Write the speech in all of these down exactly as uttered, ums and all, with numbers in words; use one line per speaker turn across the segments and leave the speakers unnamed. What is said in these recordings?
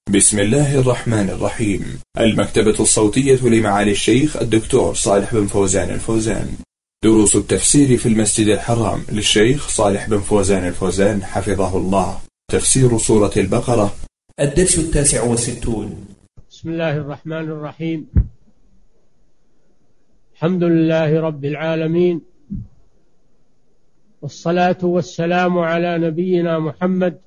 بسم الله الرحمن الرحيم. المكتبة الصوتية لمعالي الشيخ الدكتور صالح بن فوزان الفوزان. دروس التفسير في المسجد الحرام للشيخ صالح بن فوزان الفوزان حفظه الله. تفسير سورة البقرة، الدرس التاسع والستون.
بسم الله الرحمن الرحيم. الحمد لله رب العالمين، والصلاة والسلام على نبينا محمد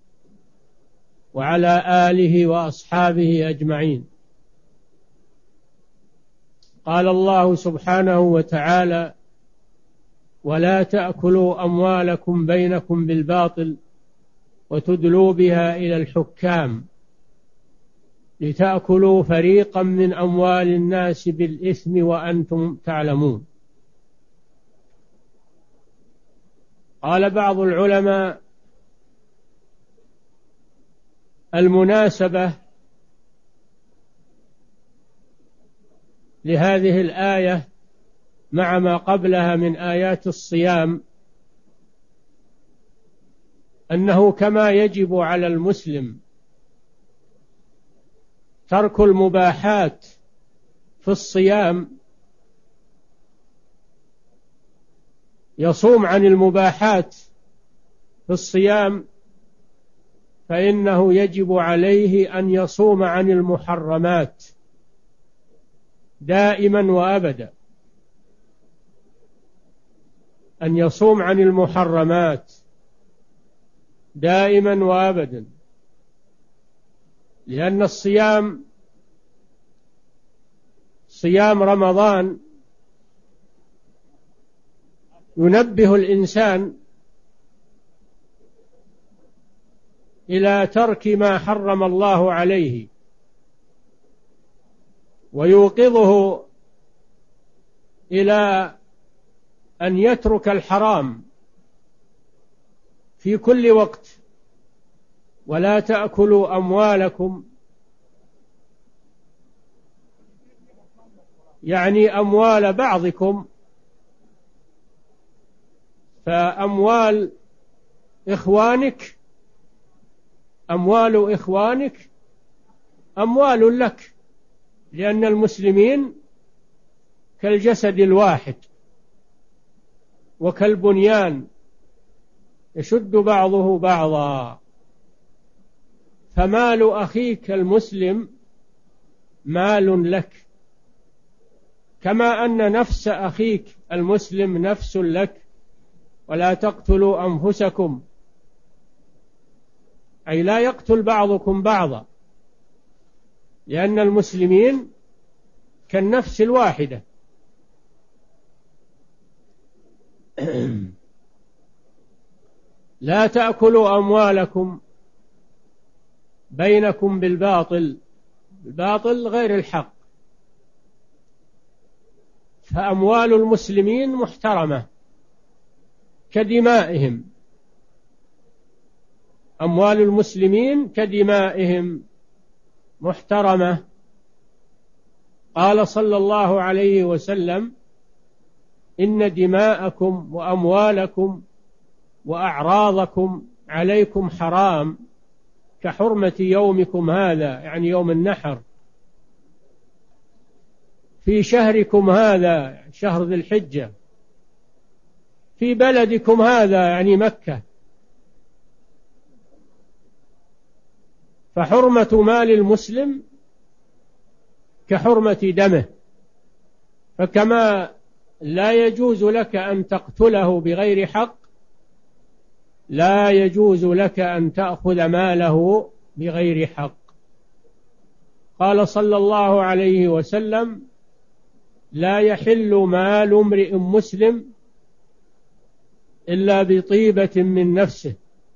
وعلى آله وأصحابه أجمعين. قال الله سبحانه وتعالى: ولا تأكلوا أموالكم بينكم بالباطل وتدلوا بها إلى الحكام لتأكلوا فريقا من أموال الناس بالإثم وأنتم تعلمون. قال بعض العلماء: المناسبة لهذه الآية مع ما قبلها من آيات الصيام أنه كما يجب على المسلم ترك المباحات في الصيام، يصوم عن المباحات في الصيام، فإنه يجب عليه أن يصوم عن المحرمات دائما وأبدا، أن يصوم عن المحرمات دائما وأبدا، لأن الصيام صيام رمضان ينبه الإنسان إلى ترك ما حرم الله عليه، ويوقظه إلى أن يترك الحرام في كل وقت. ولا تأكلوا أموالكم، يعني أموال بعضكم، فأموال إخوانك أموال إخوانك أموال لك، لأن المسلمين كالجسد الواحد وكالبنيان يشد بعضه بعضا، فمال أخيك المسلم مال لك، كما أن نفس أخيك المسلم نفس لك. ولا تقتلوا أنفسكم، أي لا يقتل بعضكم بعضا، لأن المسلمين كالنفس الواحدة. لا تأكلوا أموالكم بينكم بالباطل، الباطل غير الحق، فأموال المسلمين محترمة كدمائهم، أموال المسلمين كدمائهم محترمة. قال صلى الله عليه وسلم: إن دماءكم وأموالكم وأعراضكم عليكم حرام كحرمة يومكم هذا، يعني يوم النحر، في شهركم هذا، شهر ذي الحجة، في بلدكم هذا، يعني مكة. فحرمة مال المسلم كحرمة دمه، فكما لا يجوز لك أن تقتله بغير حق، لا يجوز لك أن تأخذ ماله بغير حق. قال صلى الله عليه وسلم: لا يحل مال امرئ مسلم إلا بطيبة من نفسه.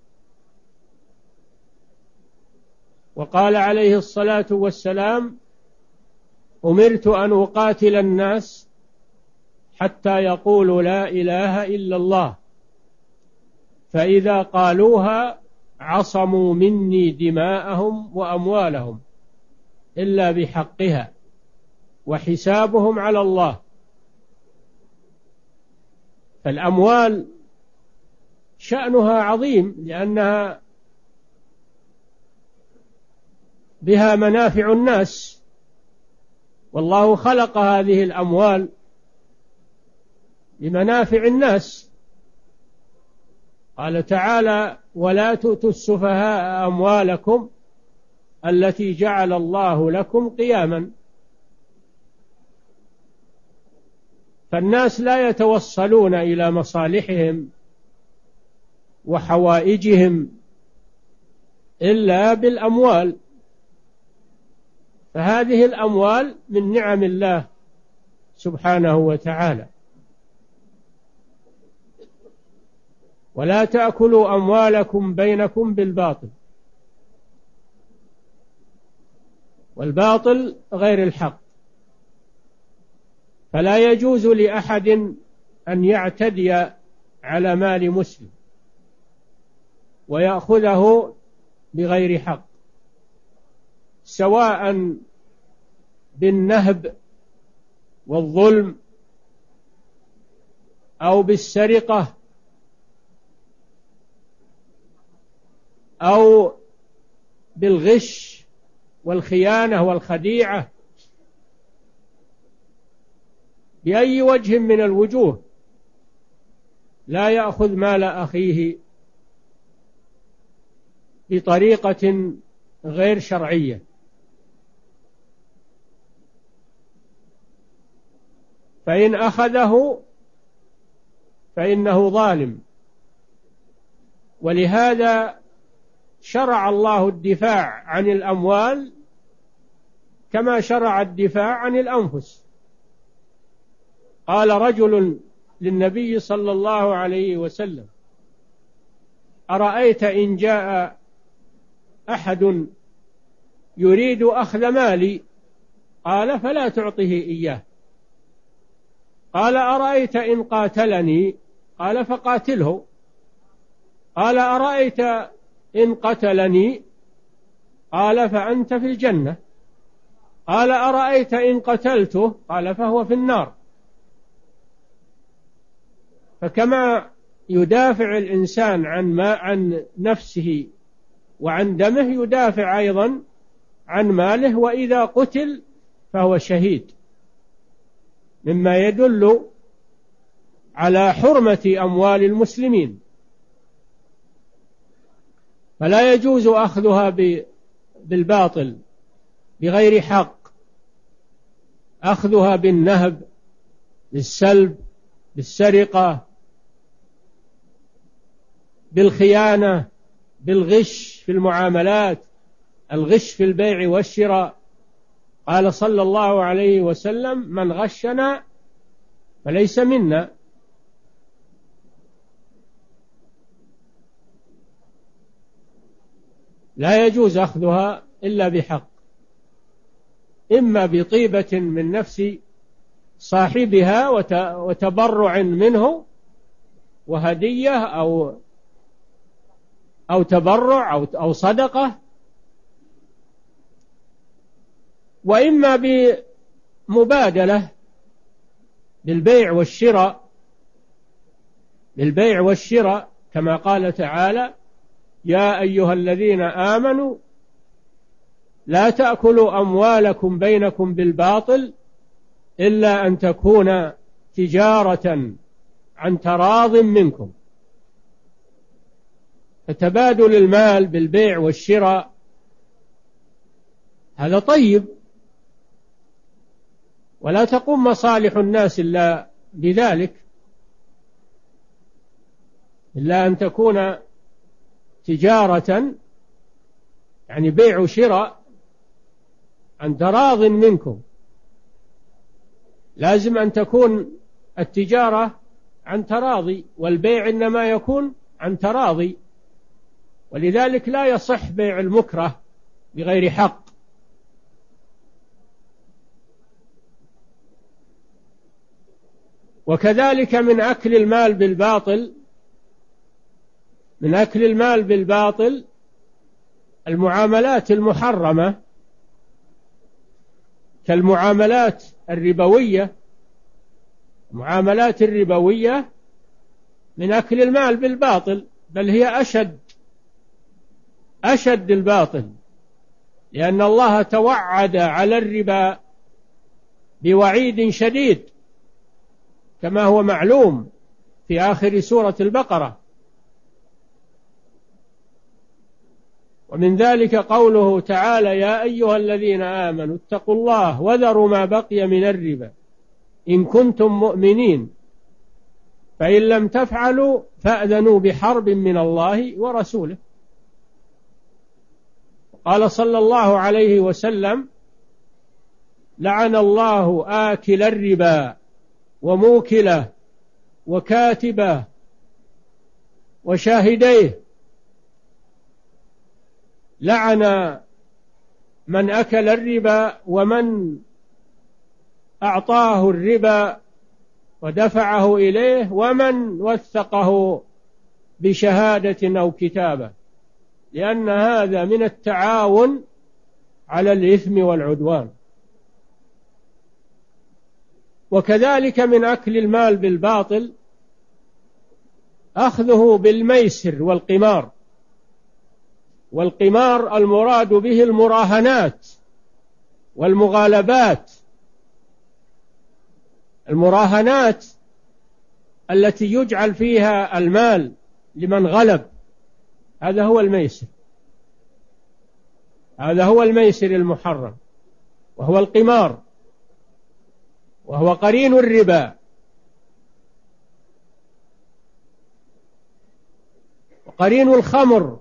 وقال عليه الصلاة والسلام: أمرت أن أقاتل الناس حتى يقولوا لا إله إلا الله، فإذا قالوها عصموا مني دماءهم وأموالهم إلا بحقها وحسابهم على الله. فالأموال شأنها عظيم، لأنها بها منافع الناس، والله خلق هذه الأموال لمنافع الناس. قال تعالى: ولا تؤتوا السفهاء أموالكم التي جعل الله لكم قياما. فالناس لا يتوصلون إلى مصالحهم وحوائجهم إلا بالأموال، فهذه الأموال من نعم الله سبحانه وتعالى. ولا تأكلوا أموالكم بينكم بالباطل، والباطل غير الحق. فلا يجوز لأحد أن يعتدي على مال مسلم ويأخذه بغير حق، سواء بالنهب والظلم أو بالسرقة أو بالغش والخيانة والخديعة، بأي وجه من الوجوه لا يأخذ مال أخيه بطريقة غير شرعية. فإن أخذه فإنه ظالم. ولهذا شرع الله الدفاع عن الأموال كما شرع الدفاع عن الأنفس. قال رجل للنبي صلى الله عليه وسلم: أرأيت إن جاء أحد يريد أخذ مالي؟ قال: فلا تعطه إياه. قال: أرأيت إن قاتلني؟ قال: فقاتله. قال: أرأيت إن قتلني؟ قال: فأنت في الجنة. قال: أرأيت إن قتلته؟ قال: فهو في النار. فكما يدافع الإنسان عن ما عن نفسه وعن دمه، يدافع أيضا عن ماله، وإذا قتل فهو شهيد، مما يدل على حرمة أموال المسلمين. فلا يجوز أخذها بالباطل بغير حق، أخذها بالنهب، بالسلب، بالسرقة، بالخيانة، بالغش في المعاملات، الغش في البيع والشراء. قال صلى الله عليه وسلم: من غشنا فليس منا. لا يجوز أخذها إلا بحق، إما بطيبة من نفس صاحبها وتبرع منه وهدية أو أو تبرع أو أو صدقة، وإما بمبادلة بالبيع والشراء بالبيع والشراء كما قال تعالى: يا أيها الذين آمنوا لا تأكلوا أموالكم بينكم بالباطل إلا أن تكون تجارة عن تراض منكم. فتبادل المال بالبيع والشراء هذا طيب، ولا تقوم مصالح الناس إلا بذلك، إلا أن تكون تجارة يعني بيع وشراء عن تراض منكم. لازم أن تكون التجارة عن تراضي، والبيع إنما يكون عن تراضي، ولذلك لا يصح بيع المكره بغير حق. وكذلك من أكل المال بالباطل من أكل المال بالباطل المعاملات المحرمة كالمعاملات الربوية. المعاملات الربوية من أكل المال بالباطل، بل هي أشد أشد الباطل، لأن الله توعد على الربا بوعيد شديد كما هو معلوم في آخر سورة البقرة. ومن ذلك قوله تعالى: يا أيها الذين آمنوا اتقوا الله وذروا ما بقي من الربا إن كنتم مؤمنين فإن لم تفعلوا فأذنوا بحرب من الله ورسوله. قال صلى الله عليه وسلم: لعن الله آكل الربا وموكله وكاتبه وشاهديه. لعن من أكل الربا ومن أعطاه الربا ودفعه إليه ومن وثقه بشهادة أو كتابة، لأن هذا من التعاون على الإثم والعدوان. وكذلك من أكل المال بالباطل أخذه بالميسر والقمار. والقمار المراد به المراهنات والمغالبات. المراهنات التي يجعل فيها المال لمن غلب، هذا هو الميسر، هذا هو الميسر المحرم، وهو القمار، وهو قرين الربا. وقرين الخمر.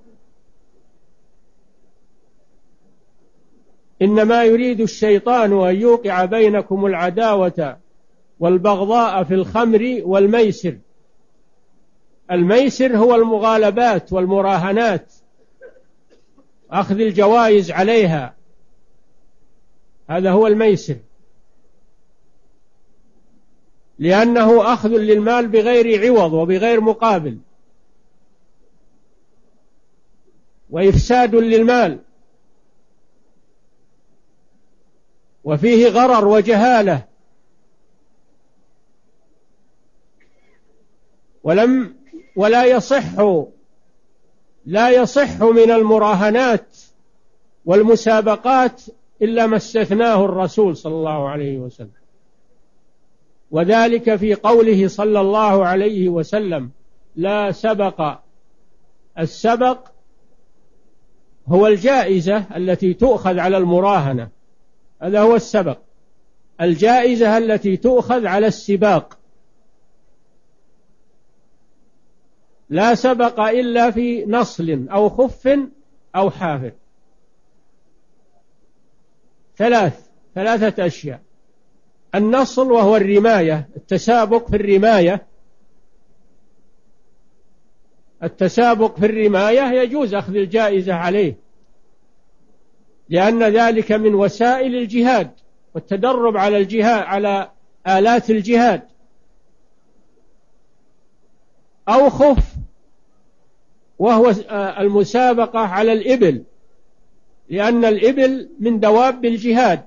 إنما يريد الشيطان أن يوقع بينكم العداوة والبغضاء في الخمر والميسر. الميسر هو المغالبات والمراهنات، أخذ الجوائز عليها، هذا هو الميسر، لأنه أخذ للمال بغير عوض وبغير مقابل، وإفساد للمال، وفيه غرر وجهالة. ولم ولا يصح لا يصح من المراهنات والمسابقات إلا ما استثناه الرسول صلى الله عليه وسلم، وذلك في قوله صلى الله عليه وسلم: لا سبق. السبق هو الجائزة التي تؤخذ على المراهنة، هذا هو السبق. الجائزة التي تؤخذ على السباق. لا سبق إلا في نصل أو خف أو حافر. ثلاث ثلاثة أشياء: النصل وهو الرماية، التسابق في الرماية. التسابق في الرماية يجوز أخذ الجائزة عليه، لأن ذلك من وسائل الجهاد والتدرب على الجهاد، على آلات الجهاد. أو خف وهو المسابقة على الإبل، لأن الإبل من دواب الجهاد.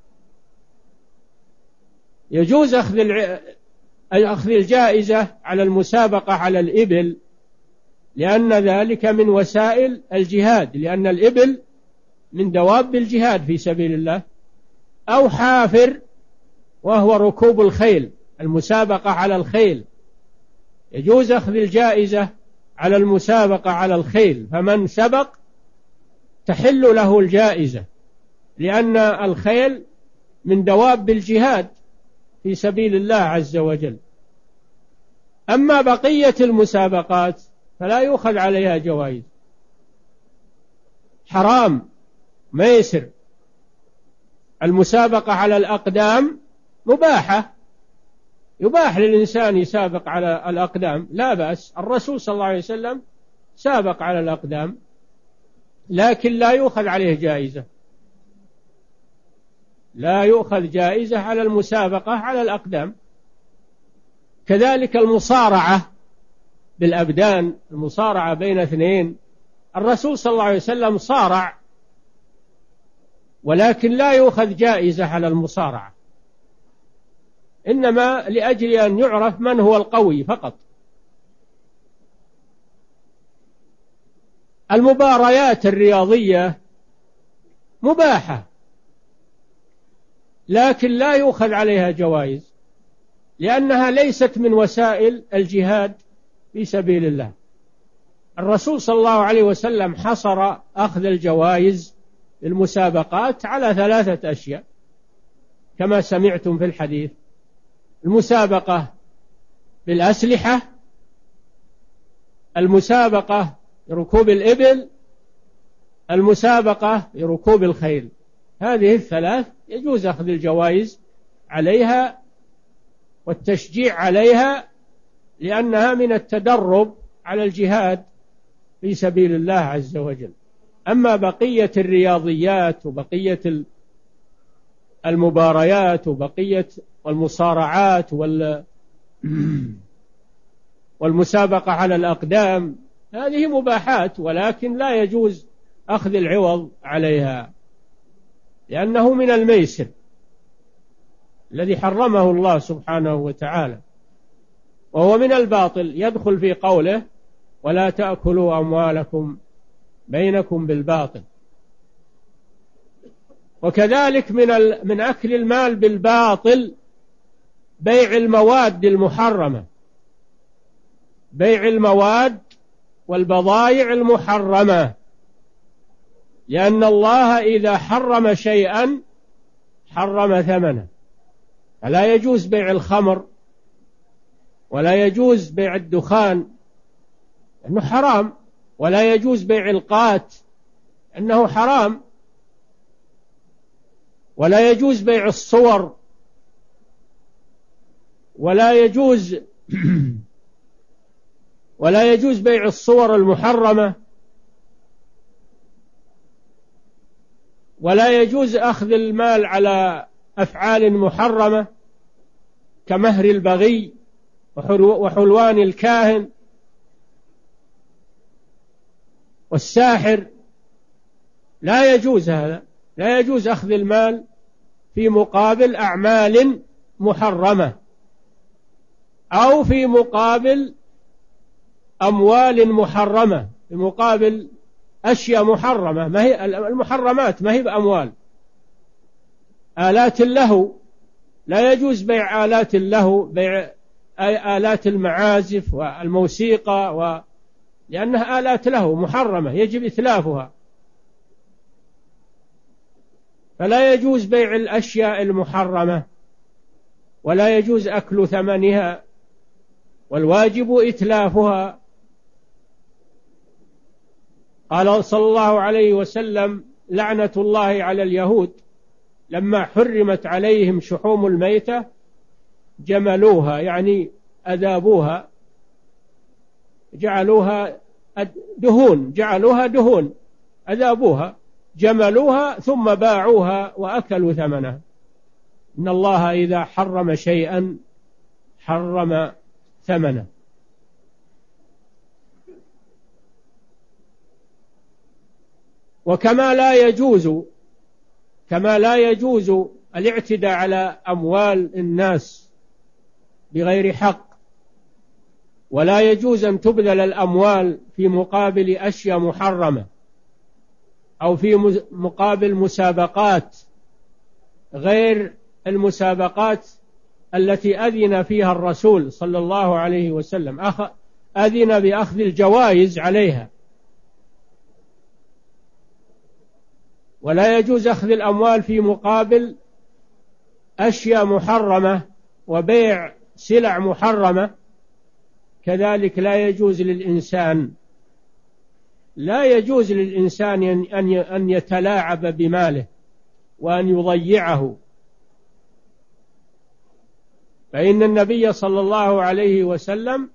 يجوز أخذ أخذ الجائزة على المسابقة على الإبل، لأن ذلك من وسائل الجهاد، لأن الإبل من دواب الجهاد في سبيل الله. أو حافر وهو ركوب الخيل، المسابقة على الخيل، يجوز أخذ الجائزة على المسابقة على الخيل، فمن سبق تحل له الجائزة، لأن الخيل من دواب الجهاد في سبيل الله عز وجل. أما بقية المسابقات فلا يؤخذ عليها جوائز، حرام، ميسر. المسابقة على الأقدام مباحة، يباح للإنسان يسابق على الأقدام، لا بأس. الرسول صلى الله عليه وسلم سابق على الأقدام، لكن لا يؤخذ عليه جائزة، لا يؤخذ جائزة على المسابقة على الأقدام. كذلك المصارعة بالأبدان، المصارعة بين اثنين، الرسول صلى الله عليه وسلم صارع، ولكن لا يؤخذ جائزة على المصارعة، إنما لأجل أن يعرف من هو القوي فقط. المباريات الرياضية مباحة، لكن لا يؤخذ عليها جوائز، لأنها ليست من وسائل الجهاد في سبيل الله. الرسول صلى الله عليه وسلم حصر أخذ الجوائز للمسابقات على ثلاثة أشياء كما سمعتم في الحديث: المسابقة بالأسلحة، المسابقة بركوب الإبل، المسابقة بركوب الخيل. هذه الثلاث يجوز أخذ الجوائز عليها والتشجيع عليها، لأنها من التدرب على الجهاد في سبيل الله عز وجل. أما بقية الرياضيات وبقية المباريات وبقية المصارعات والمسابقة على الأقدام، هذه مباحات، ولكن لا يجوز أخذ العوض عليها، لأنه من الميسر الذي حرمه الله سبحانه وتعالى، وهو من الباطل، يدخل في قوله: ولا تأكلوا أموالكم بينكم بالباطل. وكذلك من من أكل المال بالباطل بيع المواد المحرمة، بيع المواد والبضائع المحرمة، لأن الله إذا حرم شيئا حرم ثمنه، فلا يجوز بيع الخمر ولا يجوز بيع الدخان لأنه حرام، ولا يجوز بيع القات أنه حرام، ولا يجوز بيع الصور، ولا يجوز ولا يجوز بيع الصور المحرمة، ولا يجوز أخذ المال على أفعال محرمة كمهر البغي وحلوان الكاهن والساحر، لا يجوز هذا، لا يجوز أخذ المال في مقابل أعمال محرمة أو في مقابل أموال محرمة، في مقابل أشياء محرمة. ما هي المحرمات؟ ما هي بأموال. آلات اللهو لا يجوز بيع آلات اللهو، بيع آلات المعازف والموسيقى و... لأنها آلات لهو محرمة يجب إتلافها، فلا يجوز بيع الأشياء المحرمة، ولا يجوز أكل ثمنها، والواجب إتلافها. قال صلى الله عليه وسلم: لعنة الله على اليهود لما حرمت عليهم شحوم الميتة جملوها، يعني أذابوها، جعلوها دهون، جعلوها دهون، أذابوها، جملوها ثم باعوها وأكلوا ثمنها. إن الله إذا حرم شيئا حرم ثمنه. وكما لا يجوز كما لا يجوز الاعتداء على أموال الناس بغير حق، ولا يجوز أن تبذل الأموال في مقابل أشياء محرمة أو في مقابل مسابقات غير المسابقات التي أذن فيها الرسول صلى الله عليه وسلم، أذن بأخذ الجوائز عليها. ولا يجوز أخذ الأموال في مقابل أشياء محرمة وبيع سلع محرمة. كذلك لا يجوز للإنسان لا يجوز للإنسان أن يتلاعب بماله وأن يضيعه، فإن النبي صلى الله عليه وسلم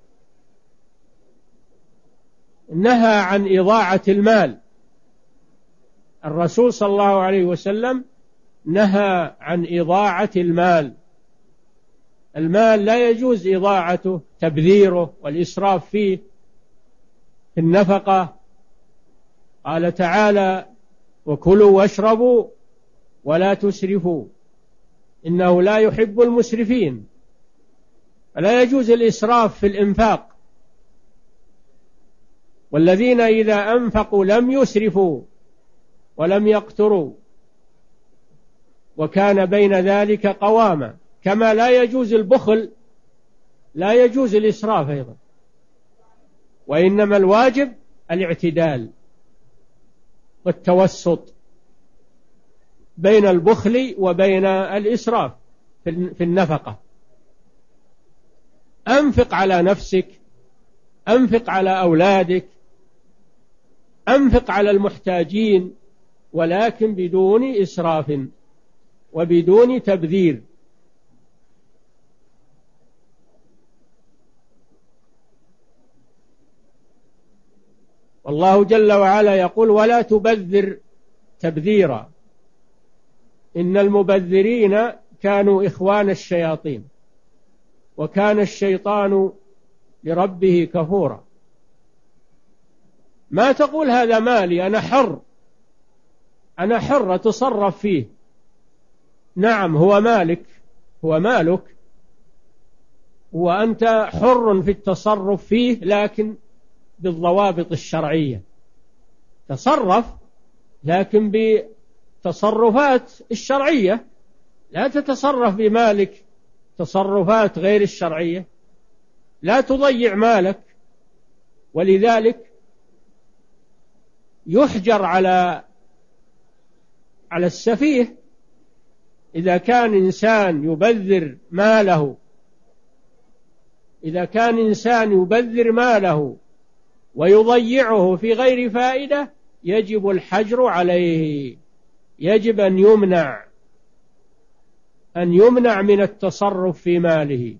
نهى عن إضاعة المال. الرسول صلى الله عليه وسلم نهى عن إضاعة المال. المال لا يجوز إضاعته، تبذيره والإسراف فيه في النفقة. قال تعالى: وكلوا واشربوا ولا تسرفوا إنه لا يحب المسرفين. فلا يجوز الإسراف في الإنفاق. والذين إذا أنفقوا لم يسرفوا ولم يقتروا وكان بين ذلك قواما. كما لا يجوز البخل لا يجوز الإسراف أيضا، وإنما الواجب الاعتدال والتوسط بين البخل وبين الإسراف في النفقة. أنفق على نفسك، أنفق على أولادك، أنفق على المحتاجين، ولكن بدون إسراف وبدون تبذير. والله جل وعلا يقول: ولا تبذر تبذيرا إن المبذرين كانوا إخوان الشياطين وكان الشيطان لربه كفورا. ما تقول هذا مالي أنا حر، أنا حر أتصرف فيه. نعم، هو مالك، هو مالك، وأنت حر في التصرف فيه، لكن بالضوابط الشرعية. تصرف لكن بتصرفات الشرعية، لا تتصرف بمالك تصرفات غير الشرعية، لا تضيع مالك. ولذلك يحجر على على السفيه إذا كان إنسان يبذر ماله إذا كان إنسان يبذر ماله ويضيعه في غير فائدة، يجب الحجر عليه، يجب أن يمنع أن يمنع من التصرف في ماله،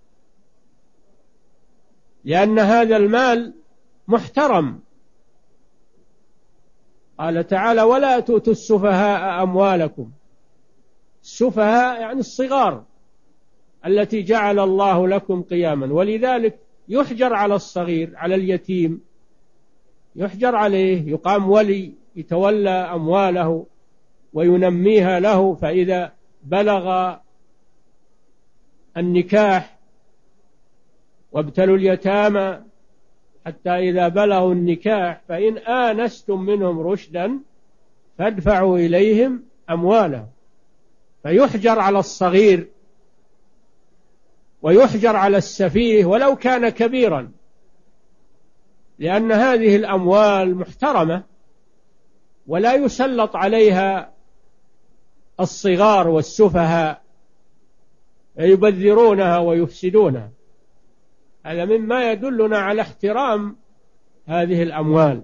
لأن هذا المال محترم. قال تعالى: ولا تؤتوا السفهاء أموالكم. السفهاء يعني الصغار التي جعل الله لكم قياما. ولذلك يحجر على الصغير، على اليتيم يحجر عليه، يقام ولي يتولى أمواله وينميها له، فإذا بلغ النكاح وابتلوا اليتامى حتى إذا بلغوا النكاح فإن آنستم منهم رشدا فادفعوا إليهم أموالهم. فيحجر على الصغير ويحجر على السفيه ولو كان كبيرا، لأن هذه الأموال محترمة ولا يسلط عليها الصغار والسفهاء يبذرونها ويفسدونها. هذا مما يدلنا على احترام هذه الأموال.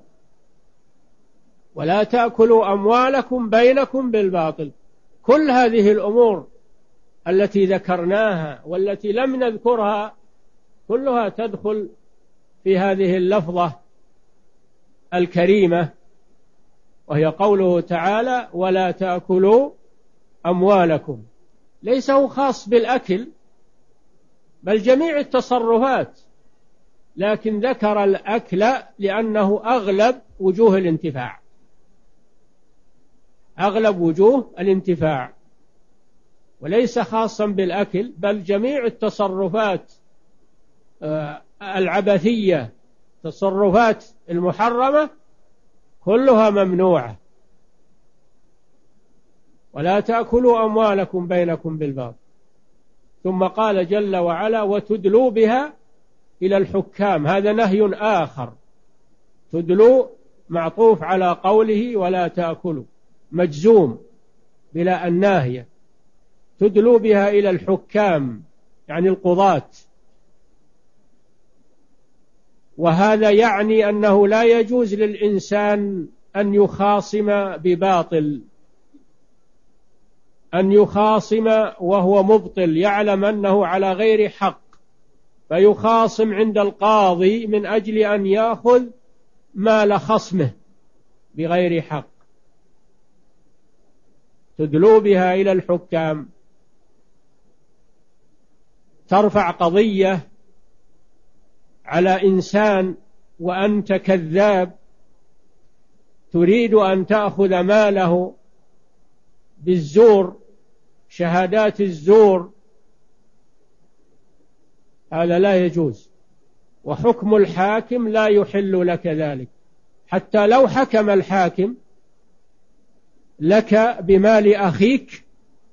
ولا تأكلوا أموالكم بينكم بالباطل. كل هذه الأمور التي ذكرناها والتي لم نذكرها كلها تدخل في هذه اللفظة الكريمة، وهي قوله تعالى: ولا تأكلوا أموالكم. ليس هو خاص بالأكل بل جميع التصرفات، لكن ذكر الأكل لأنه أغلب وجوه الانتفاع أغلب وجوه الانتفاع وليس خاصا بالأكل، بل جميع التصرفات العبثية، تصرفات المحرمة كلها ممنوعة. ولا تأكلوا أموالكم بينكم بالباطل. ثم قال جل وعلا: وتدلوا بها إلى الحكام. هذا نهي آخر. تدلوا معطوف على قوله ولا تأكلوا، مجزوم بلا الناهية. تدلوا بها إلى الحكام يعني القضاة. وهذا يعني أنه لا يجوز للإنسان أن يخاصم بباطل، أن يخاصم وهو مبطل، يعلم أنه على غير حق، فيخاصم عند القاضي من أجل أن يأخذ مال خصمه بغير حق. تدلوا بها إلى الحكام، ترفع قضية على إنسان وأنت كذاب تريد أن تأخذ ماله بالزور، شهادات الزور، هذا لا يجوز. وحكم الحاكم لا يحل لك ذلك، حتى لو حكم الحاكم لك بمال أخيك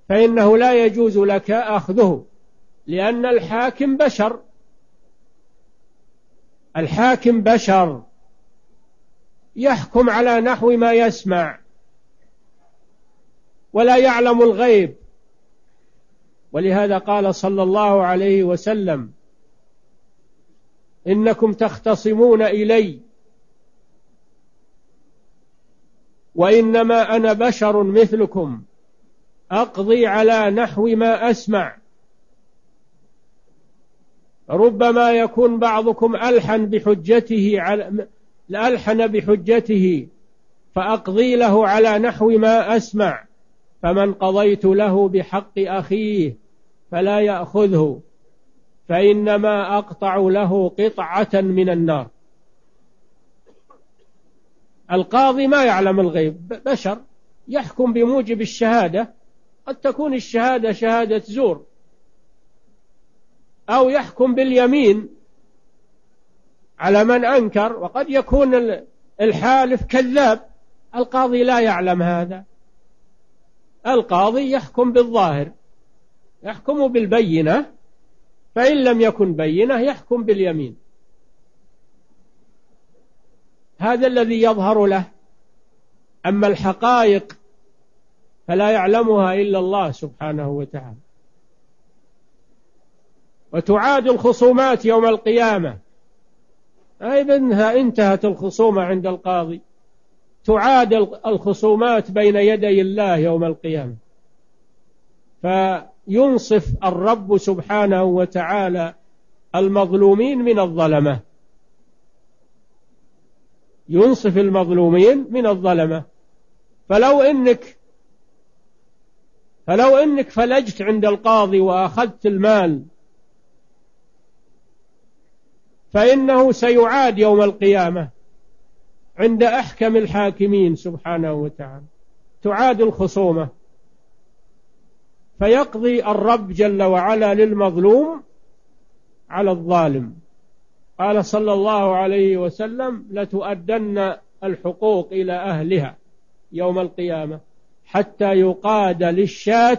فإنه لا يجوز لك أخذه، لأن الحاكم بشر، الحاكم بشر يحكم على نحو ما يسمع ولا يعلم الغيب. ولهذا قال صلى الله عليه وسلم: إنكم تختصمون إلي وإنما أنا بشر مثلكم أقضي على نحو ما أسمع، ربما يكون بعضكم ألحن بحجته على ألحن بحجته فأقضي له على نحو ما أسمع، فمن قضيت له بحق أخيه فلا يأخذه فإنما أقطع له قطعة من النار. القاضي ما يعلم الغيب، بشر يحكم بموجب الشهادة، قد تكون الشهادة شهادة زور، أو يحكم باليمين على من أنكر، وقد يكون الحالف كذاب. القاضي لا يعلم هذا، القاضي يحكم بالظاهر، يحكم بالبينة، فإن لم يكن بينة يحكم باليمين. هذا الذي يظهر له، أما الحقائق فلا يعلمها إلا الله سبحانه وتعالى. وتعاد الخصومات يوم القيامة، أيضا انتهت الخصومة عند القاضي، تعاد الخصومات بين يدي الله يوم القيامة، فينصف الرب سبحانه وتعالى المظلومين من الظلمة، ينصف المظلومين من الظلمة. فلو إنك فلو إنك فلجت عند القاضي وأخذت المال، فإنه سيعاد يوم القيامة عند أحكم الحاكمين سبحانه وتعالى، تعاد الخصومة، فيقضي الرب جل وعلا للمظلوم على الظالم. قال صلى الله عليه وسلم: لتؤدن الحقوق إلى أهلها يوم القيامة حتى يقاد للشاة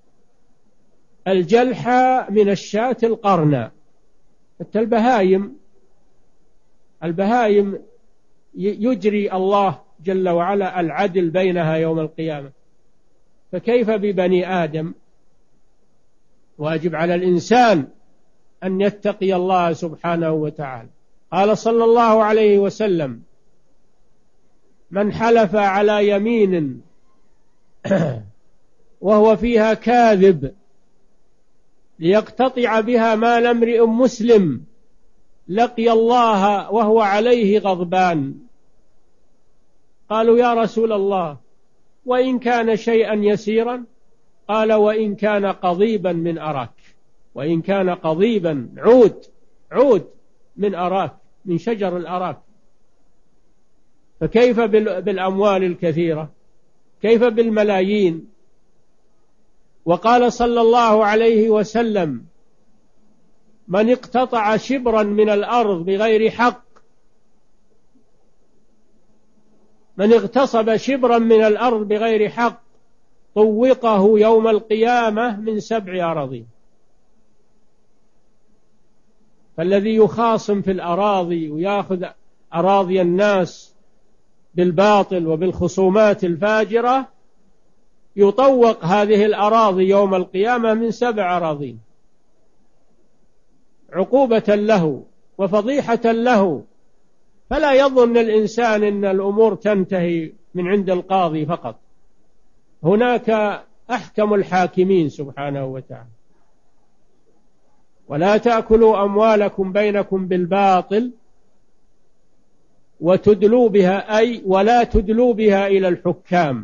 الجلحى من الشاة القرنى. حتى البهايم البهايم يجري الله جل وعلا العدل بينها يوم القيامة، فكيف ببني آدم؟ واجب على الإنسان أن يتقي الله سبحانه وتعالى. قال صلى الله عليه وسلم: من حلف على يمين وهو فيها كاذب ليقتطع بها مال امرئ مسلم لقي الله وهو عليه غضبان. قالوا: يا رسول الله، وإن كان شيئا يسيرا؟ قال: وإن كان قضيبا من أراك، وإن كان قضيبا عود عود من أراك، من شجر الأراك. فكيف بالأموال الكثيرة؟ كيف بالملايين؟ وقال صلى الله عليه وسلم: من اقتطع شبرا من الأرض بغير حق، من اغتصب شبرا من الأرض بغير حق طوقه يوم القيامة من سبع أراضين. فالذي يخاصم في الأراضي ويأخذ أراضي الناس بالباطل وبالخصومات الفاجرة يطوق هذه الأراضي يوم القيامة من سبع أراضين، عقوبة له وفضيحة له. فلا يظن الإنسان أن الأمور تنتهي من عند القاضي فقط، هناك أحكم الحاكمين سبحانه وتعالى. ولا تأكلوا أموالكم بينكم بالباطل وتدلوا بها، أي ولا تدلوا بها إلى الحكام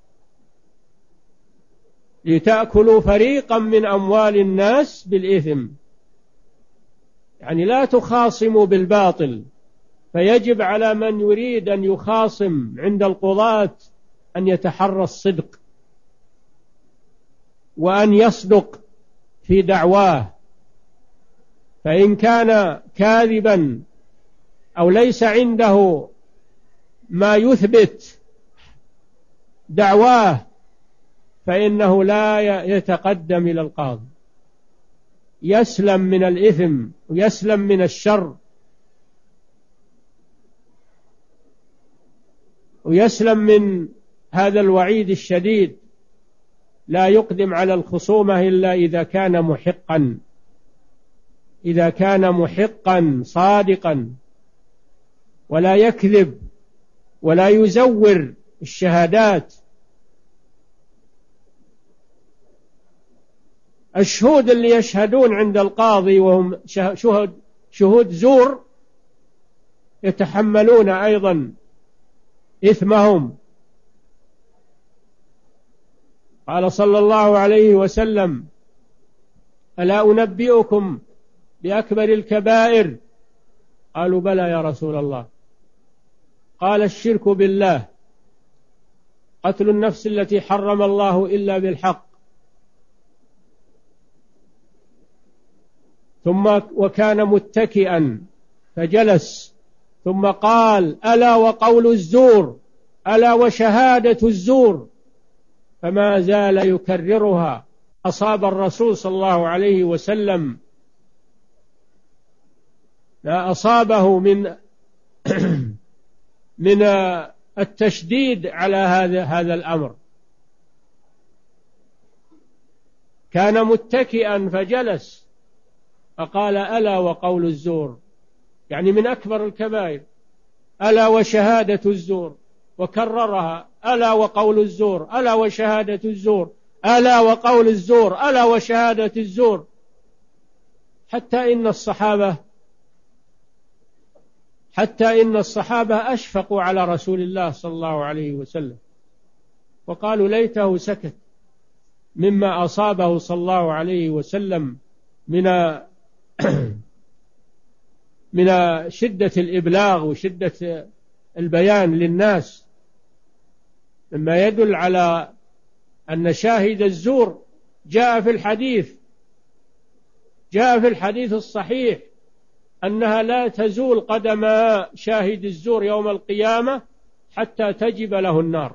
لتأكلوا فريقا من أموال الناس بالإثم. يعني لا تخاصموا بالباطل، فيجب على من يريد أن يخاصم عند القضاة أن يتحرى الصدق وأن يصدق في دعواه، فإن كان كاذبا أو ليس عنده ما يثبت دعواه فإنه لا يتقدم إلى القاضي، يسلم من الإثم ويسلم من الشر ويسلم من هذا الوعيد الشديد. لا يقدم على الخصومة إلا إذا كان محقا، إذا كان محقا صادقا، ولا يكذب ولا يزور الشهادات. الشهود اللي يشهدون عند القاضي وهم شهود شهود زور يتحملون أيضا إثمهم. قال صلى الله عليه وسلم: ألا أنبئكم بأكبر الكبائر؟ قالوا: بلى يا رسول الله. قال: الشرك بالله، قتل النفس التي حرم الله إلا بالحق. ثم وكان متكئا فجلس، ثم قال: ألا وقول الزور، ألا وشهادة الزور، فما زال يكررها. أصاب الرسول صلى الله عليه وسلم ما أصابه من من التشديد على هذا هذا الأمر. كان متكئا فجلس فقال: ألا وقول الزور، يعني من أكبر الكبائر، ألا وشهادة الزور، وكررها: ألا وقول الزور، ألا وشهادة الزور، ألا وقول الزور، ألا وشهادة الزور، حتى إن الصحابة حتى إن الصحابة أشفقوا على رسول الله صلى الله عليه وسلم، وقالوا: ليته سكت مما أصابه صلى الله عليه وسلم من من شدة الإبلاغ وشدة البيان للناس، مما يدل على أن شاهد الزور جاء في الحديث جاء في الحديث الصحيح أنها لا تزول قدم شاهد الزور يوم القيامة حتى تجب له النار.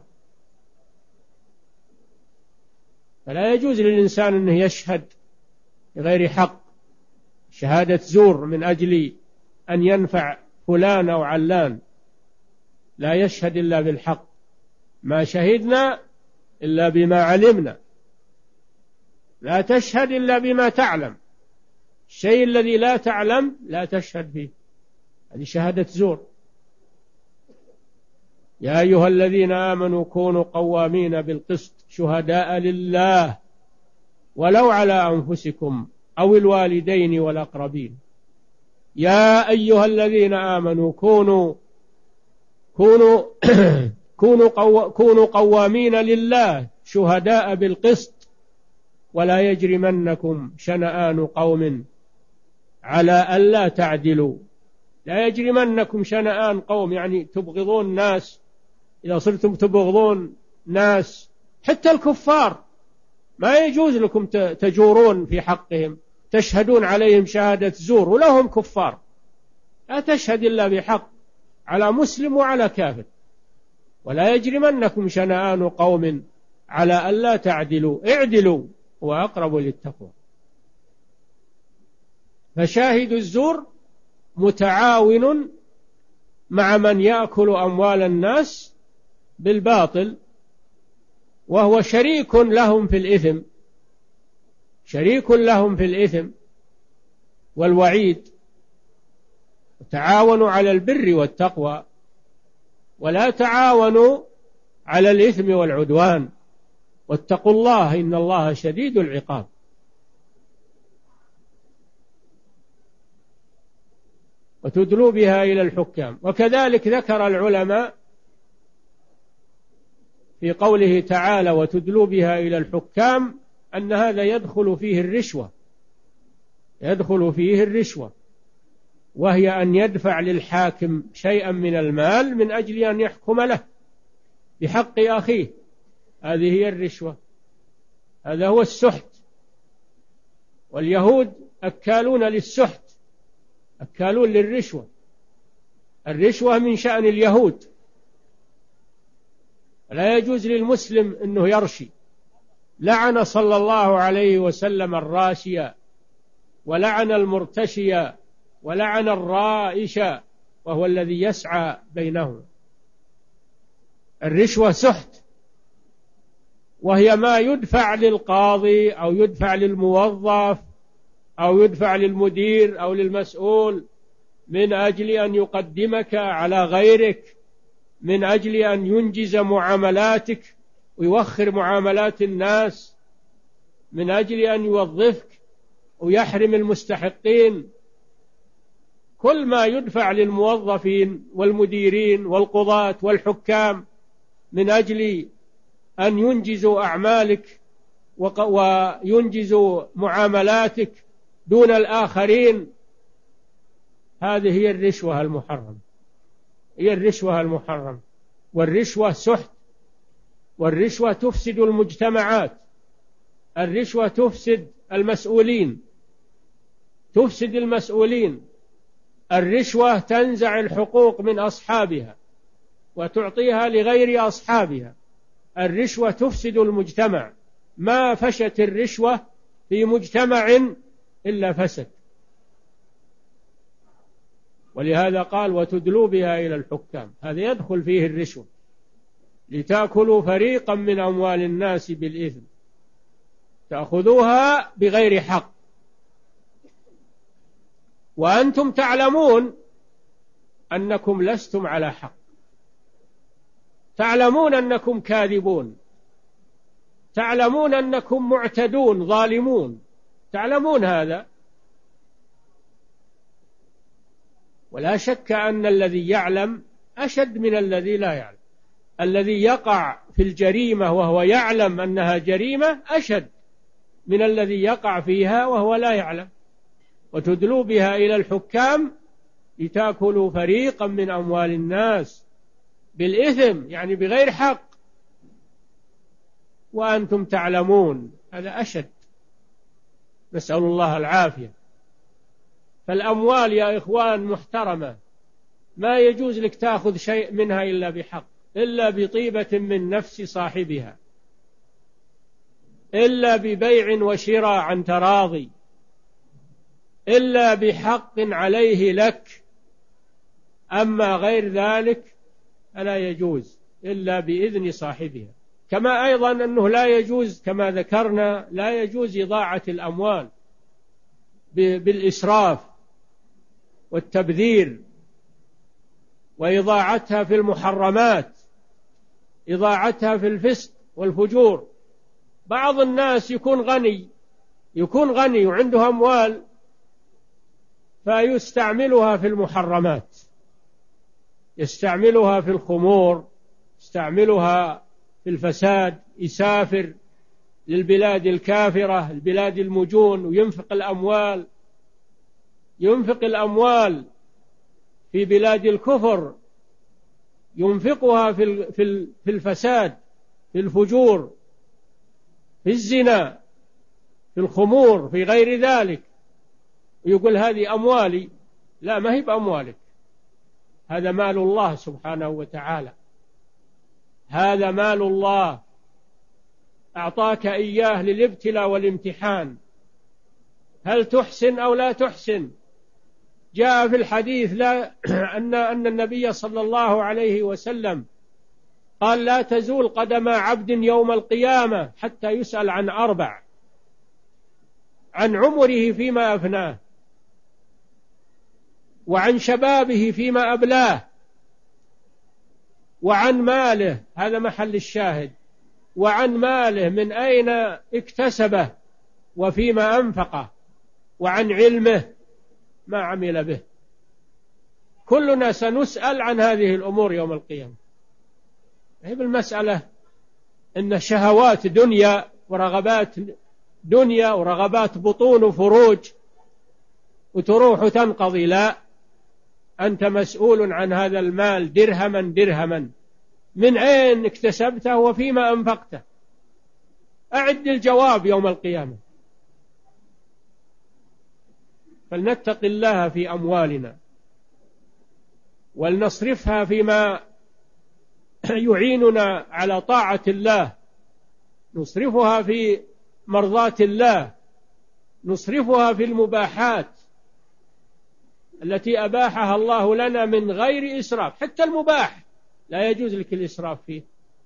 فلا يجوز للإنسان أنه يشهد بغير حق، شهادة زور من أجل أن ينفع فلان أو علان. لا يشهد إلا بالحق، ما شهدنا إلا بما علمنا. لا تشهد إلا بما تعلم، الشيء الذي لا تعلم لا تشهد فيه، هذه شهادة زور. يا أيها الذين آمنوا كونوا قوامين بالقسط شهداء لله ولو على أنفسكم أو الوالدين والأقربين. يا أيها الذين آمنوا كونوا كونوا كونوا, قو كونوا قوامين لله شهداء بالقسط ولا يجرمنكم شنآن قوم على ألا تعدلوا. لا يجرمنكم شنآن قوم، يعني تبغضون ناس، إذا صرتم تبغضون ناس حتى الكفار ما يجوز لكم تجورون في حقهم، تشهدون عليهم شهادة زور ولهم كفار. لا تشهد إلا بحق على مسلم وعلى كافر. ولا يجرمنكم شنآن قوم على ألا تعدلوا اعدلوا هو أقرب للتقوى. فشاهد الزور متعاون مع من يأكل أموال الناس بالباطل، وهو شريك لهم في الإثم، شريك لهم في الإثم والوعيد. تعاونوا على البر والتقوى ولا تعاونوا على الإثم والعدوان، واتقوا الله إن الله شديد العقاب. وتدلوا بها إلى الحكام. وكذلك ذكر العلماء في قوله تعالى وتدلوا بها إلى الحكام أن هذا يدخل فيه الرشوة، يدخل فيه الرشوة، وهي أن يدفع للحاكم شيئا من المال من أجل أن يحكم له بحق أخيه، هذه هي الرشوة، هذا هو السحت. واليهود أكالون للسحت، أكالون للرشوة. الرشوة من شأن اليهود، لا يجوز للمسلم أنه يرشي، لعن صلى الله عليه وسلم الراشية، ولعن المرتشية، ولعن الرائش، وهو الذي يسعى بينهم. الرشوة سحت، وهي ما يدفع للقاضي أو يدفع للموظف أو يدفع للمدير أو للمسؤول من أجل أن يقدمك على غيرك، من أجل أن ينجز معاملاتك ويوخر معاملات الناس، من أجل أن يوظفك ويحرم المستحقين. كل ما يدفع للموظفين والمديرين والقضاة والحكام من أجل أن ينجزوا أعمالك وينجزوا معاملاتك دون الآخرين، هذه هي الرشوة المحرمة، هي الرشوة المحرمة. والرشوة سحت، والرشوة تفسد المجتمعات، الرشوة تفسد المسؤولين، تفسد المسؤولين. الرشوة تنزع الحقوق من أصحابها وتعطيها لغير أصحابها. الرشوة تفسد المجتمع، ما فشت الرشوة في مجتمع إلا فسد. ولهذا قال وتدلوا بها إلى الحكام، هذا يدخل فيه الرشوة، لتأكلوا فريقا من أموال الناس بالإثم تأخذوها بغير حق وأنتم تعلمون أنكم لستم على حق، تعلمون أنكم كاذبون، تعلمون أنكم معتدون ظالمون، تعلمون هذا. ولا شك أن الذي يعلم أشد من الذي لا يعلم. الذي يقع في الجريمة وهو يعلم أنها جريمة أشد من الذي يقع فيها وهو لا يعلم. وتدلوا بها إلى الحكام لتأكلوا فريقا من أموال الناس بالإثم، يعني بغير حق، وأنتم تعلمون، هذا أشد. نسأل الله العافية. فالأموال يا إخوان محترمة، ما يجوز لك تأخذ شيء منها إلا بحق، إلا بطيبة من نفس صاحبها، إلا ببيع وشراء عن تراضي، إلا بحق عليه لك. أما غير ذلك فلا يجوز إلا بإذن صاحبها. كما أيضا أنه لا يجوز كما ذكرنا لا يجوز إضاعة الأموال بالإسراف والتبذير وإضاعتها في المحرمات، إضاعتها في الفسق والفجور. بعض الناس يكون غني يكون غني وعنده أموال فيستعملها في المحرمات، يستعملها في الخمور، يستعملها في الفساد، يسافر للبلاد الكافرة البلاد المجون وينفق الأموال ينفق الأموال في بلاد الكفر، ينفقها في في الفساد، في الفجور، في الزنا، في الخمور، في غير ذلك، ويقول هذه أموالي. لا، ما هي بأموالك، هذا مال الله سبحانه وتعالى، هذا مال الله أعطاك إياه للابتلاء والامتحان، هل تحسن أو لا تحسن؟ جاء في الحديث لا أن أن النبي صلى الله عليه وسلم قال لا تزول قدم عبد يوم القيامة حتى يسأل عن أربع: عن عمره فيما أفناه، وعن شبابه فيما أبلاه، وعن ماله، هذا محل الشاهد، وعن ماله من أين اكتسبه وفيما أنفقه، وعن علمه ما عمل به. كلنا سنسأل عن هذه الأمور يوم القيامة. هي بالمسألة إن شهوات دنيا ورغبات دنيا ورغبات بطون وفروج وتروح تنقضي، لا، أنت مسؤول عن هذا المال درهما درهما، من أين اكتسبته وفيما أنفقته. أعد الجواب يوم القيامة. فلنتق الله في أموالنا ولنصرفها فيما يعيننا على طاعة الله نصرفها في مرضاة الله، نصرفها في المباحات التي أباحها الله لنا من غير إسراف. حتى المباح لا يجوز لك الإسراف فيه،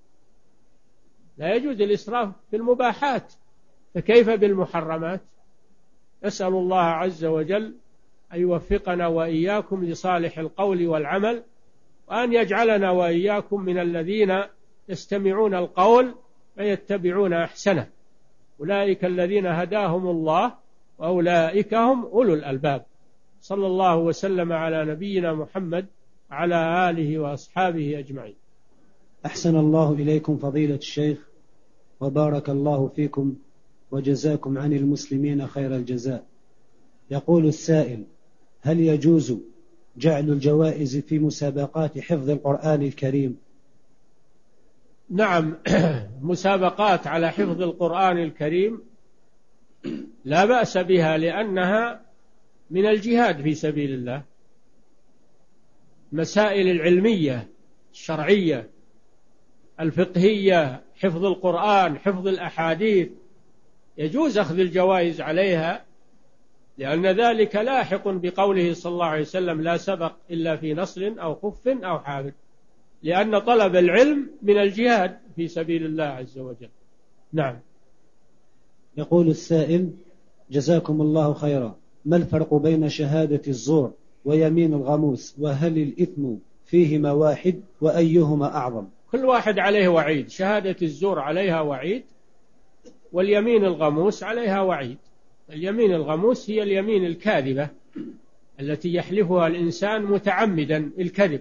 لا يجوز الإسراف في المباحات، فكيف بالمحرمات؟ نسأل الله عز وجل أن يوفقنا وإياكم لصالح القول والعمل، وأن يجعلنا وإياكم من الذين يستمعون القول فيتبعون أحسنه، أولئك الذين هداهم الله وأولئك هم أولو الألباب. صلى الله وسلم على نبينا محمد وعلى آله وأصحابه أجمعين.
أحسن الله إليكم فضيلة الشيخ، وبارك الله فيكم وجزاكم عن المسلمين خير الجزاء. يقول السائل: هل يجوز جعل الجوائز في مسابقات حفظ القرآن الكريم؟
نعم، مسابقات على حفظ القرآن الكريم لا بأس بها، لأنها من الجهاد في سبيل الله. مسائل العلمية الشرعية الفقهية، حفظ القرآن، حفظ الأحاديث، يجوز أخذ الجوائز عليها، لأن ذلك لاحق بقوله صلى الله عليه وسلم: لا سبق إلا في نصر أو خف أو حافظ، لأن طلب العلم من الجهاد في سبيل الله عز وجل. نعم.
يقول السائل: جزاكم الله خيرا، ما الفرق بين شهادة الزور ويمين الغموس؟ وهل الإثم فيهما واحد؟ وأيهما أعظم؟
كل واحد عليه وعيد. شهادة الزور عليها وعيد، واليمين الغموس عليها وعيد. اليمين الغموس هي اليمين الكاذبة التي يحلفها الإنسان متعمدا الكذب،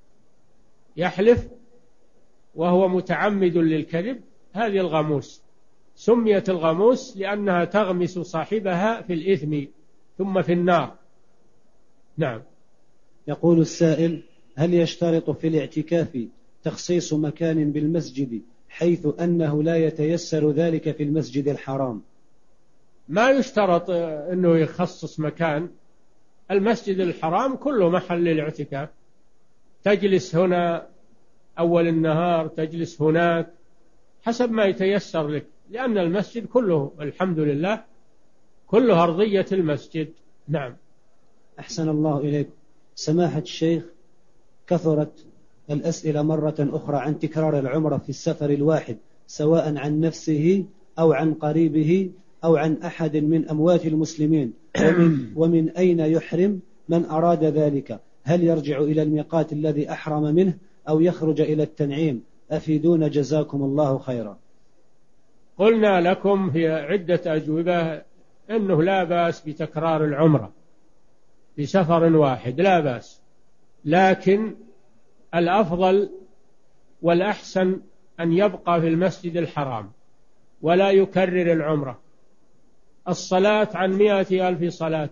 يحلف وهو متعمد للكذب، هذه الغموس. سميت الغموس لأنها تغمس صاحبها في الإثم ثم في النار. نعم.
يقول السائل: هل يشترط في الاعتكاف تخصيص مكان بالمسجد حيث أنه لا يتيسر ذلك في المسجد الحرام؟
ما يشترط أنه يخصص مكان. المسجد الحرام كله محل للاعتكاف، تجلس هنا أول النهار، تجلس هناك، حسب ما يتيسر لك، لأن المسجد كله الحمد لله كله أرضية المسجد. نعم.
أحسن الله إليك سماحة الشيخ، كثرت الأسئلة مرة أخرى عن تكرار العمرة في السفر الواحد، سواء عن نفسه أو عن قريبه أو عن أحد من أموات المسلمين، ومن, ومن أين يحرم من أراد ذلك؟ هل يرجع إلى الميقات الذي أحرم منه أو يخرج إلى التنعيم؟ أفيدونا جزاكم الله خيرا.
قلنا لكم في عدة أجوبة أنه لا بأس بتكرار العمرة بسفر واحد، لا بأس، لكن الأفضل والأحسن أن يبقى في المسجد الحرام ولا يكرر العمرة. الصلاة عن مائة ألف صلاة،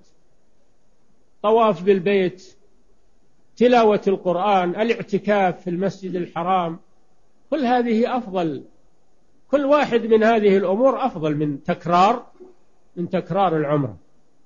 طواف بالبيت، تلاوة القرآن، الاعتكاف في المسجد الحرام، كل هذه أفضل. كل واحد من هذه الأمور أفضل من تكرار من تكرار العمرة.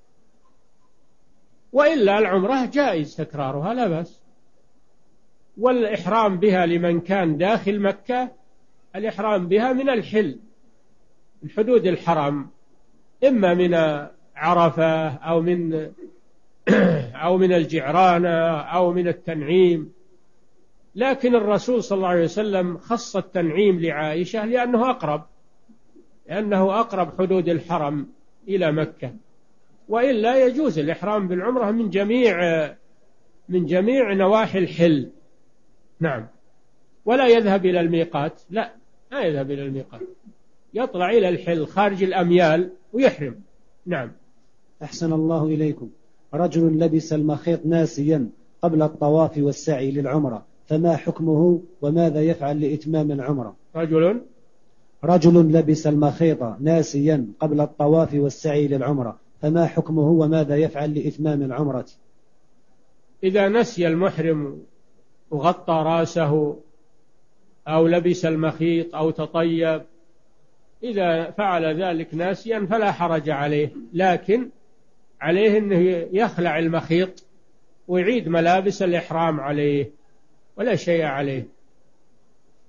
وإلا العمرة جائز تكرارها لا بأس. والإحرام بها لمن كان داخل مكة، الإحرام بها من الحل، من حدود الحرم، إما من عرفة أو من أو من الجعرانة أو من التنعيم. لكن الرسول صلى الله عليه وسلم خص التنعيم لعائشة لأنه أقرب لأنه أقرب حدود الحرم إلى مكة. وإلا يجوز الإحرام بالعمرة من جميع من جميع نواحي الحل. نعم. ولا يذهب إلى الميقات، لا ما يذهب إلى الميقات، يطلع إلى الحل خارج الأميال ويحرم. نعم.
أحسن الله إليكم. رجل لبس المخيط ناسيا قبل الطواف والسعي للعمرة، فما حكمه وماذا يفعل لإتمام العمرة؟
رجل
رجل لبس المخيط ناسيا قبل الطواف والسعي للعمرة، فما حكمه وماذا يفعل لإتمام العمرة؟
إذا نسي المحرم وغطى رأسه أو لبس المخيط أو تطيب، إذا فعل ذلك ناسيا فلا حرج عليه، لكن عليه أنه يخلع المخيط ويعيد ملابس الإحرام عليه، ولا شيء عليه.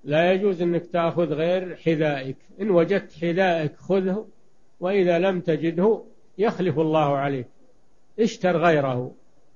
لا يجوز أنك تأخذ غير حذائك، إن وجدت حذائك خذه، وإذا لم تجده يخلف الله عليك، اشتر غيره.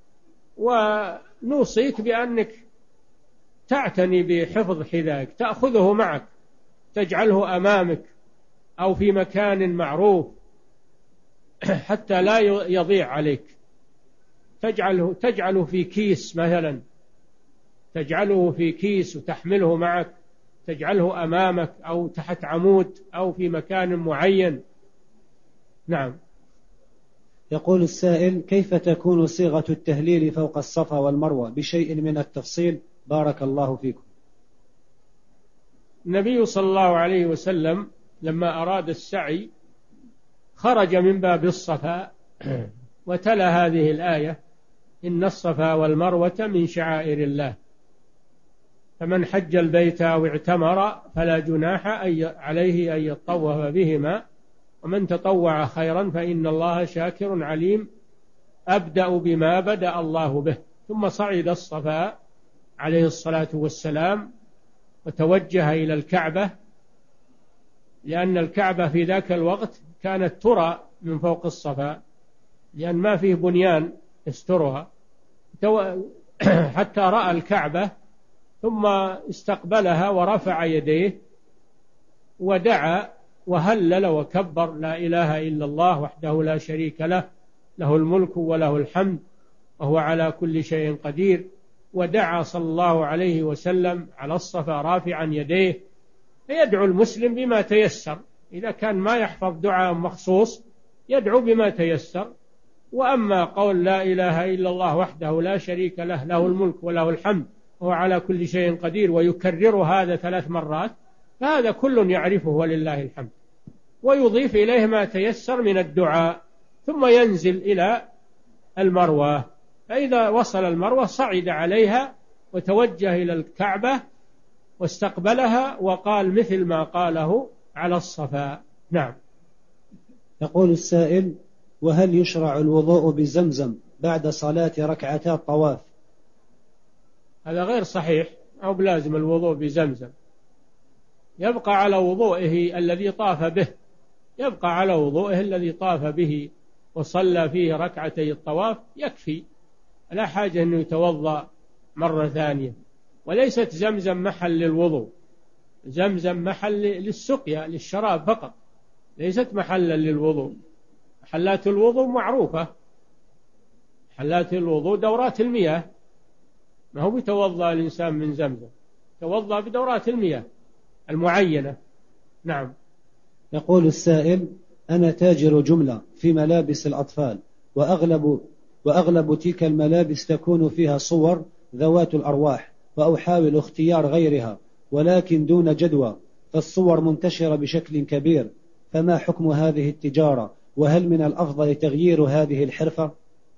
ونوصيك بأنك تعتني بحفظ حذائك، تأخذه معك، تجعله أمامك أو في مكان معروف حتى لا يضيع عليك. تجعله تجعله في كيس مثلا، تجعله في كيس وتحمله معك، تجعله أمامك أو تحت عمود أو في مكان معين. نعم.
يقول السائل: كيف تكون صيغة التهليل فوق الصفا والمروة بشيء من التفصيل؟ بارك الله فيكم.
النبي صلى الله عليه وسلم لما أراد السعي خرج من باب الصفا وتلا هذه الآية: إن الصفا والمروة من شعائر الله، فمن حج البيت أو اعتمر فلا جناح عليه أن يطوف بهما، ومن تطوع خيرا فإن الله شاكر عليم. أبدأ بما بدأ الله به. ثم صعد الصفا عليه الصلاة والسلام وتوجه إلى الكعبة، لأن الكعبة في ذاك الوقت كانت ترى من فوق الصفا، لأن ما فيه بنيان يسترها، حتى رأى الكعبة، ثم استقبلها ورفع يديه ودعا وهلل وكبر: لا إله إلا الله وحده لا شريك له، له الملك وله الحمد وهو على كل شيء قدير. ودعا صلى الله عليه وسلم على الصفا رافعا يديه. فيدعو المسلم بما تيسر، إذا كان ما يحفظ دعاء مخصوص يدعو بما تيسر. وأما قول لا إله إلا الله وحده لا شريك له، له الملك وله الحمد وهو على كل شيء قدير، ويكرر هذا ثلاث مرات، فهذا كل يعرفه ولله الحمد، ويضيف إليه ما تيسر من الدعاء، ثم ينزل إلى المروة. فإذا وصل المروة صعد عليها وتوجه إلى الكعبة واستقبلها وقال مثل ما قاله على الصفا. نعم.
يقول السائل: وهل يشرع الوضوء بزمزم بعد صلاة ركعتا الطواف؟
هذا غير صحيح، أو بلازم الوضوء بزمزم، يبقى على وضوئه الذي طاف به، يبقى على وضوئه الذي طاف به وصلى فيه ركعتي الطواف، يكفي، لا حاجة أنه يتوضأ مرة ثانية. وليست زمزم محل للوضوء، زمزم محل للسقيا للشراب فقط، ليست محلا للوضوء. محلات الوضوء معروفة، محلات الوضوء دورات المياه، ما هو بيتوضأ الإنسان من زمزم، توضأ بدورات المياه المعينة. نعم.
يقول السائل: أنا تاجر جملة في ملابس الأطفال، وأغلب, وأغلب تلك الملابس تكون فيها صور ذوات الأرواح، وأحاول اختيار غيرها ولكن دون جدوى، فالصور منتشرة بشكل كبير، فما حكم هذه التجارة؟ وهل من الأفضل تغيير هذه الحرفة؟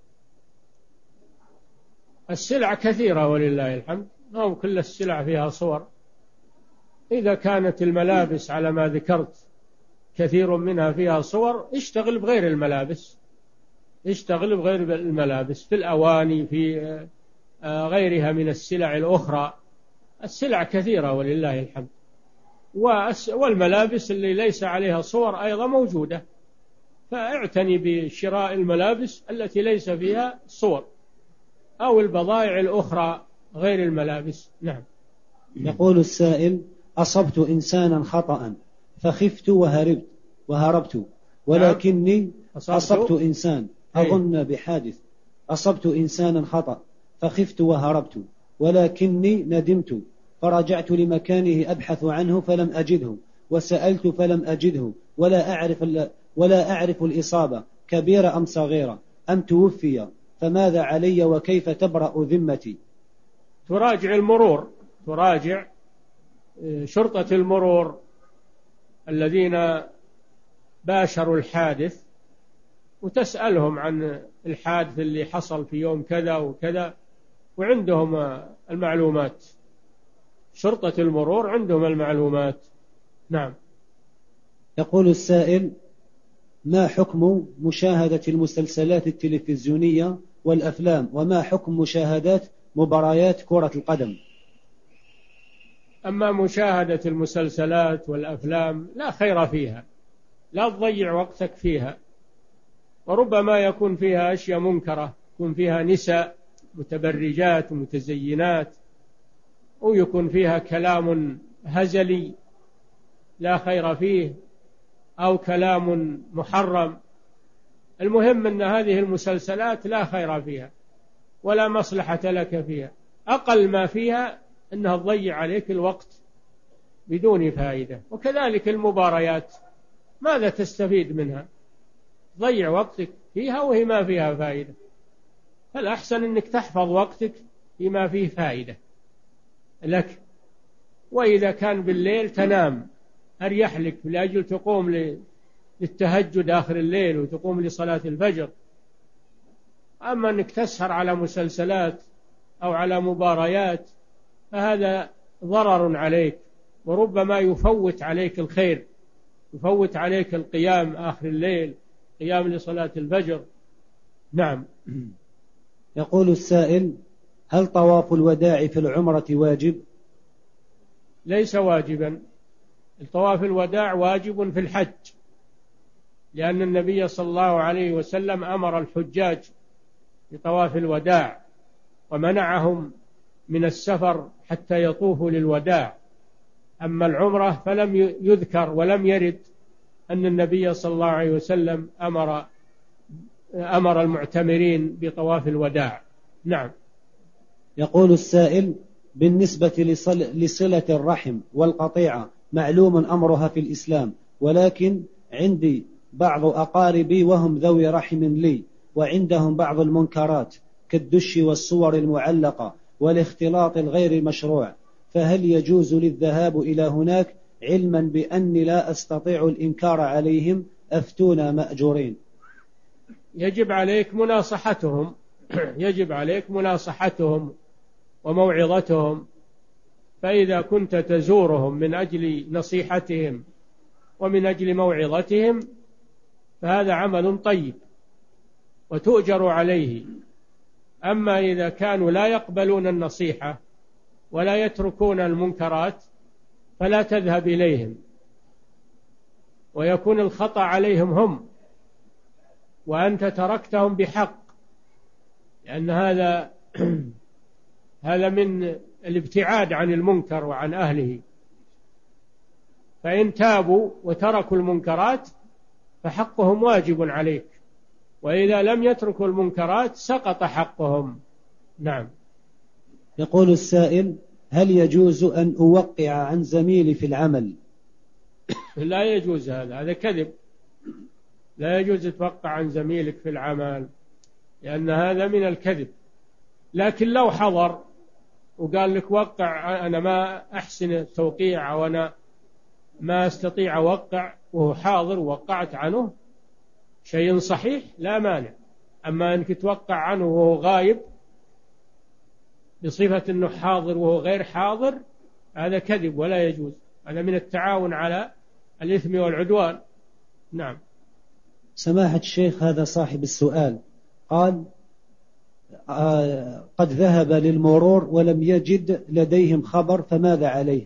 السلع كثيرة ولله الحمد، ما كل السلع فيها صور. إذا كانت الملابس على ما ذكرت كثير منها فيها صور، اشتغل بغير الملابس، اشتغل بغير الملابس، في الأواني، في غيرها من السلع الأخرى. السلع كثيرة ولله الحمد، والملابس اللي ليس عليها صور أيضا موجودة، فاعتني بشراء الملابس التي ليس فيها صور، أو البضائع الأخرى غير الملابس. نعم.
يقول السائل: أصبت إنسانا خطأ فخفت وهربت وهربت ولكني أصبت, أصبت إنسان أظن بحادث أصبت إنسانا خطأ فخفت وهربت ولكني ندمت، فرجعت لمكانه أبحث عنه فلم أجده، وسألت فلم أجده، ولا أعرف, ولا أعرف الإصابة كبيرة أم صغيرة أم توفي، فماذا علي وكيف تبرأ ذمتي؟
تراجع المرور، تراجع شرطة المرور الذين باشروا الحادث، وتسألهم عن الحادث اللي حصل في يوم كذا وكذا، وعندهم المعلومات، شرطة المرور عندهم المعلومات. نعم.
يقول السائل: ما حكم مشاهدة المسلسلات التلفزيونية والأفلام، وما حكم مشاهدات مباريات كرة القدم؟
أما مشاهدة المسلسلات والأفلام لا خير فيها، لا تضيع وقتك فيها، وربما يكون فيها أشياء منكرة، يكون فيها نساء متبرجات ومتزينات، ويكون فيها كلام هزلي لا خير فيه، أو كلام محرم. المهم أن هذه المسلسلات لا خير فيها ولا مصلحة لك فيها، أقل ما فيها أنها تضيع عليك الوقت بدون فائدة. وكذلك المباريات، ماذا تستفيد منها؟ تضيع وقتك فيها وهي ما فيها فائدة. فالأحسن أنك تحفظ وقتك فيما فيه فائدة لك. وإذا كان بالليل تنام أريح لك، لأجل تقوم للتهجد آخر الليل وتقوم لصلاة الفجر. أما أنك تسهر على مسلسلات أو على مباريات فهذا ضرر عليك، وربما يفوت عليك الخير، يفوت عليك القيام آخر الليل، قيام لصلاة الفجر. نعم.
يقول السائل: هل طواف الوداع في العمرة واجب؟
ليس واجبا. الطواف الوداع واجب في الحج، لأن النبي صلى الله عليه وسلم أمر الحجاج بطواف الوداع ومنعهم من السفر حتى يطوفوا للوداع. أما العمرة فلم يذكر ولم يرد أن النبي صلى الله عليه وسلم أمر أمر المعتمرين بطواف الوداع. نعم.
يقول السائل: بالنسبة لصل لصلة الرحم والقطيعة معلوم أمرها في الإسلام، ولكن عندي بعض أقاربي وهم ذوي رحم لي، وعندهم بعض المنكرات كالدش والصور المعلقة والاختلاط الغير مشروع، فهل يجوز للذهاب إلى هناك علما بأني لا أستطيع الإنكار عليهم؟ أفتونا مأجورين.
يجب عليك مناصحتهم يجب عليك مناصحتهم وموعظتهم. فإذا كنت تزورهم من أجل نصيحتهم ومن أجل موعظتهم فهذا عمل طيب وتؤجر عليه. أما إذا كانوا لا يقبلون النصيحة ولا يتركون المنكرات فلا تذهب إليهم، ويكون الخطأ عليهم هم، وأنت تركتهم بحق، لأن هذا هذا من الابتعاد عن المنكر وعن أهله. فإن تابوا وتركوا المنكرات فحقهم واجب عليك، وإذا لم يتركوا المنكرات سقط حقهم. نعم.
يقول السائل: هل يجوز أن أوقع عن زميلي في العمل؟
لا يجوز هذا، هذا كذب. لا يجوز توقع عن زميلك في العمل، لأن هذا من الكذب. لكن لو حضر وقال لك وقع، أنا ما أحسن التوقيع وأنا ما أستطيع أوقع، وهو حاضر ووقعت عنه، شيء صحيح لا مانع. أما أنك توقع عنه وهو غايب بصفة أنه حاضر وهو غير حاضر، هذا كذب ولا يجوز، هذا من التعاون على الإثم والعدوان. نعم.
سماحة الشيخ، هذا صاحب السؤال قال: آه قد ذهب للمرور ولم يجد لديهم خبر، فماذا عليه؟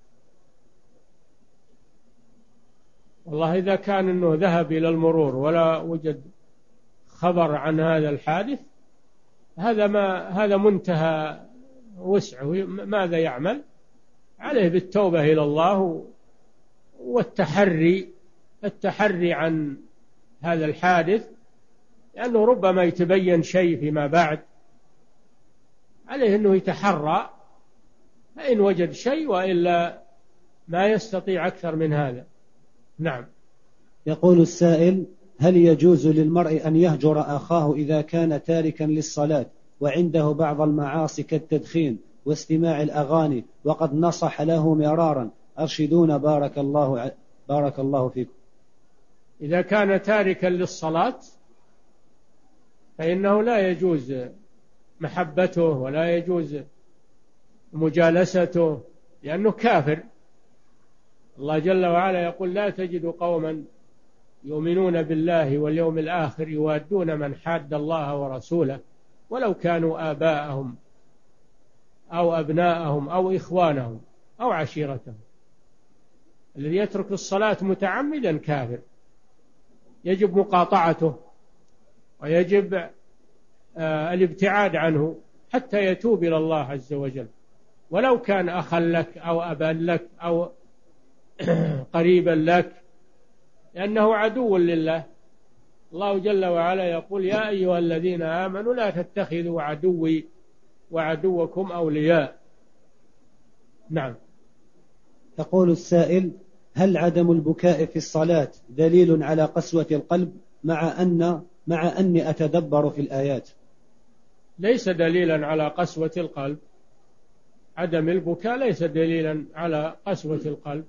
والله إذا كان أنه ذهب إلى المرور ولا وجد خبر عن هذا الحادث، هذا ما هذا منتهى وسعه. ماذا يعمل؟ عليه بالتوبة إلى الله والتحري التحري عن هذا الحادث، لأنه ربما يتبين شيء فيما بعد. عليه أنه يتحرى، فإن وجد شيء، وإلا ما يستطيع أكثر من هذا. نعم.
يقول السائل: هل يجوز للمرء أن يهجر أخاه إذا كان تاركا للصلاة وعنده بعض المعاصي كالتدخين واستماع الأغاني، وقد نصح له مرارا؟ أرشدون بارك الله بارك الله فيكم.
إذا كان تاركا للصلاة فإنه لا يجوز محبته ولا يجوز مجالسته، لأنه كافر. الله جل وعلا يقول: لا تجد قوما يؤمنون بالله واليوم الآخر يوادون من حاد الله ورسوله ولو كانوا آباءهم أو أبناءهم أو إخوانهم. أو عشيرته. الذي يترك الصلاة متعمدا كافر، يجب مقاطعته ويجب آه الابتعاد عنه حتى يتوب إلى الله عز وجل، ولو كان أخا لك أو أبا لك أو قريبا لك، لأنه عدو لله. الله جل وعلا يقول: يا أيها الذين آمنوا لا تتخذوا عدوي وعدوكم أولياء. نعم.
يقول السائل: هل عدم البكاء في الصلاة دليل على قسوة القلب مع أن مع أني أتدبر في الآيات؟
ليس دليلا على قسوة القلب، عدم البكاء ليس دليلا على قسوة القلب،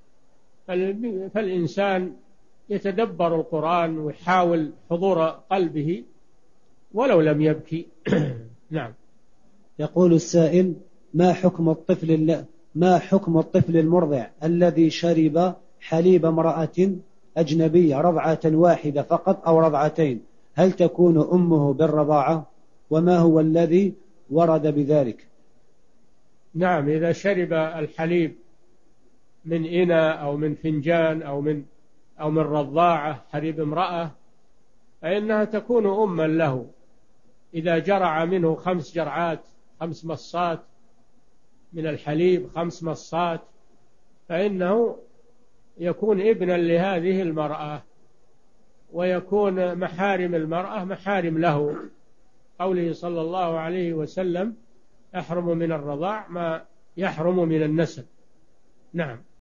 فالإنسان يتدبر القرآن ويحاول حضور قلبه ولو لم يبكي. نعم.
يقول السائل: ما حكم الطفل ما حكم الطفل المرضع الذي شرب حليب امرأة أجنبية رضعة واحدة فقط أو رضعتين؟ هل تكون أمه بالرضاعة؟ وما هو الذي ورد بذلك؟
نعم، إذا شرب الحليب من إناء أو من فنجان أو من أو من رضاعة حليب امرأة فإنها تكون أما له. إذا جرع منه خمس جرعات، خمس مصات من الحليب، خمس مصات، فإنه يكون ابنا لهذه المرأة، ويكون محارم المرأة محارم له. قوله صلى الله عليه وسلم: يحرم من الرضاع ما يحرم من النسب. نعم.